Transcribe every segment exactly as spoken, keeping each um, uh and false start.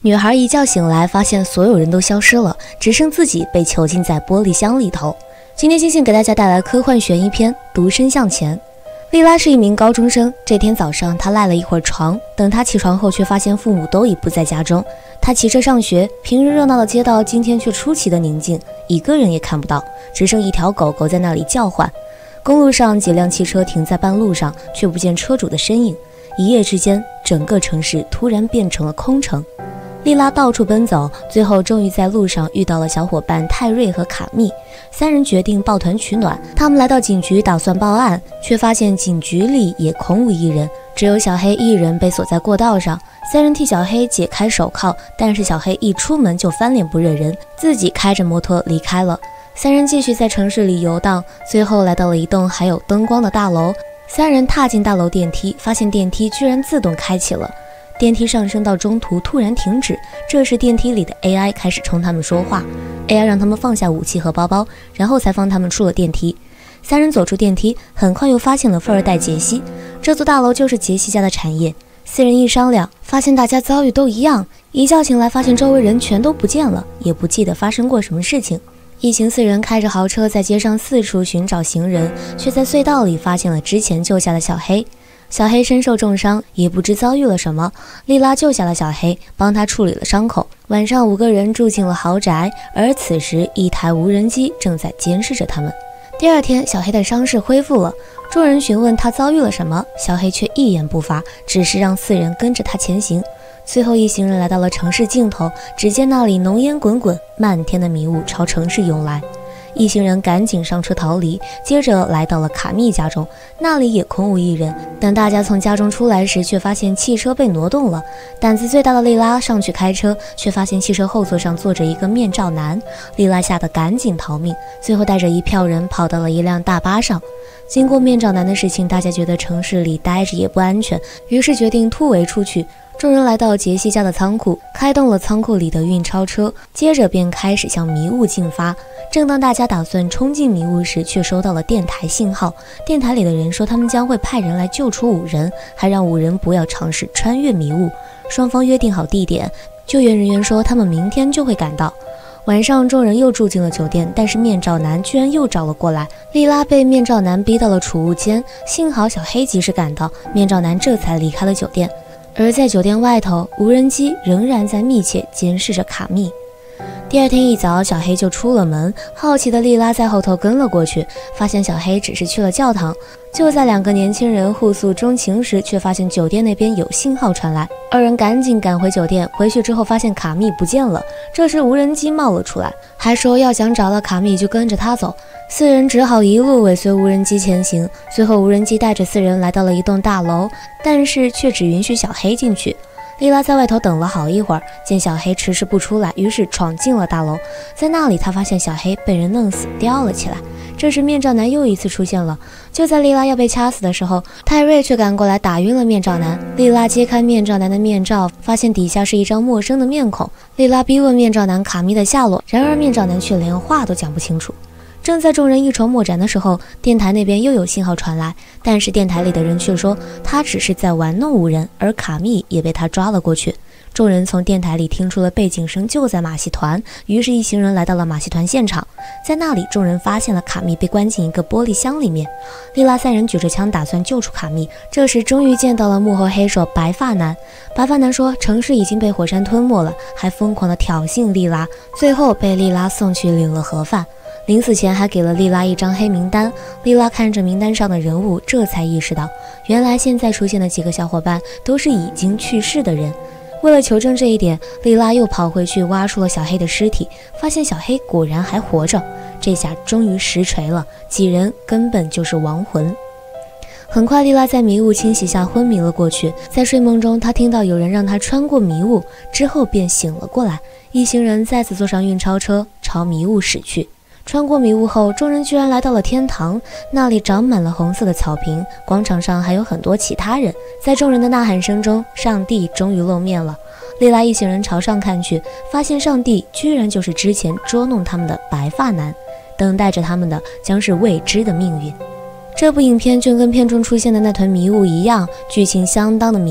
女孩一觉醒来，发现所有人都消失了，只剩自己被囚禁在玻璃箱里头。今天星星给大家带来科幻悬疑片《独身向前》。莉拉是一名高中生，这天早上她赖了一会儿床，等她起床后，却发现父母都已不在家中。她骑车上学，平日热闹的街道今天却出奇的宁静，一个人也看不到，只剩一条狗狗在那里叫唤。公路上几辆汽车停在半路上，却不见车主的身影。一夜之间，整个城市突然变成了空城。莉拉到处奔走，最后终于在路上遇到了小伙伴泰瑞和卡密，三人决定抱团取暖。他们来到警局打算报案，却发现警局里也空无一人，只有小黑一人被锁在过道上。三人替小黑解开手铐，但是小黑一出门就翻脸不认人，自己开着摩托离开了。三人继续在城市里游荡，最后来到了一栋还有灯光的大楼。三人踏进大楼电梯，发现电梯居然自动开启了。电梯上升到中途突然停止，这时电梯里的 A I 开始冲他们说话。 A I 让他们放下武器和包包，然后才放他们出了电梯。三人走出电梯，很快又发现了富二代杰西，这座大楼就是杰西家的产业。四人一商量，发现大家遭遇都一样，一觉醒来发现周围人全都不见了，也不记得发生过什么事情。一行四人开着豪车在街上四处寻找行人，却在隧道里发现了之前救下的小黑。小黑身受重伤，也不知遭遇了什么。莉拉救下了小黑，帮他处理了伤口。晚上，五个人住进了豪宅，而此时一台无人机正在监视着他们。第二天，小黑的伤势恢复了，众人询问他遭遇了什么，小黑却一言不发，只是让四人跟着他前行。最后一行人来到了城市尽头，只见那里浓烟滚滚，漫天的迷雾朝城市涌来。一行人赶紧上车逃离，接着来到了卡密家中，那里也空无一人。等大家从家中出来时，却发现汽车被挪动了。胆子最大的莉拉上去开车，却发现汽车后座上坐着一个面罩男。莉拉吓得赶紧逃命，最后带着一票人跑到了一辆大巴上。经过面罩男的事情，大家觉得城市里待着也不安全，于是决定突围出去。众人来到杰西家的仓库，开动了仓库里的运钞车，接着便开始向迷雾进发。正当大家打算冲进迷雾时，却收到了电台信号。电台里的人说他们将会派人来救出五人，还让五人不要尝试穿越迷雾。双方约定好地点，救援人员说他们明天就会赶到。晚上，众人又住进了酒店，但是面罩男居然又找了过来。莉拉被面罩男逼到了储物间，幸好小黑及时赶到，面罩男这才离开了酒店。而在酒店外头，无人机仍然在密切监视着卡密。第二天一早，小黑就出了门，好奇的莉拉在后头跟了过去，发现小黑只是去了教堂。就在两个年轻人互诉衷情时，却发现酒店那边有信号传来，二人赶紧赶回酒店。回去之后发现卡密不见了，这时无人机冒了出来，还说要想找到卡密就跟着他走。四人只好一路尾随无人机前行。最后无人机带着四人来到了一栋大楼，但是却只允许小黑进去。莉拉在外头等了好一会儿，见小黑迟迟不出来，于是闯进了大楼。在那里，他发现小黑被人弄死，吊了起来。这时面罩男又一次出现了，就在莉拉要被掐死的时候，泰瑞却赶过来打晕了面罩男。莉拉揭开面罩男的面罩，发现底下是一张陌生的面孔。莉拉逼问面罩男卡密的下落，然而面罩男却连话都讲不清楚。正在众人一筹莫展的时候，电台那边又有信号传来，但是电台里的人却说他只是在玩弄无人，而卡密也被他抓了过去。众人从电台里听出了背景声就在马戏团，于是一行人来到了马戏团现场。在那里，众人发现了卡密被关进一个玻璃箱里面。莉拉三人举着枪打算救出卡密，这时终于见到了幕后黑手白发男。白发男说城市已经被火山吞没了，还疯狂地挑衅莉拉，最后被莉拉送去领了盒饭。临死前还给了莉拉一张黑名单，莉拉看着名单上的人物，这才意识到原来现在出现的几个小伙伴都是已经去世的人。为了求证这一点，莉拉又跑回去挖出了小黑的尸体，发现小黑果然还活着。这下终于实锤了，几人根本就是亡魂。很快，莉拉在迷雾侵袭下昏迷了过去。在睡梦中，她听到有人让她穿过迷雾，之后便醒了过来。一行人再次坐上运钞车，朝迷雾驶去。穿过迷雾后，众人居然来到了天堂，那里长满了红色的草坪，广场上还有很多其他人。在众人的呐喊声中，上帝终于露面了。莉拉一行人朝上看去，发现上帝居然就是之前捉弄他们的白发男，等待着他们的将是未知的命运。这部影片就跟片中出现的那团迷雾一样，剧情相当的迷，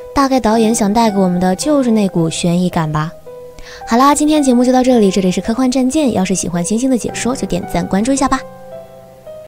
大概导演想带给我们的就是那股悬疑感吧。好啦，今天节目就到这里，这里是科幻战舰，要是喜欢星星的解说就点赞关注一下吧。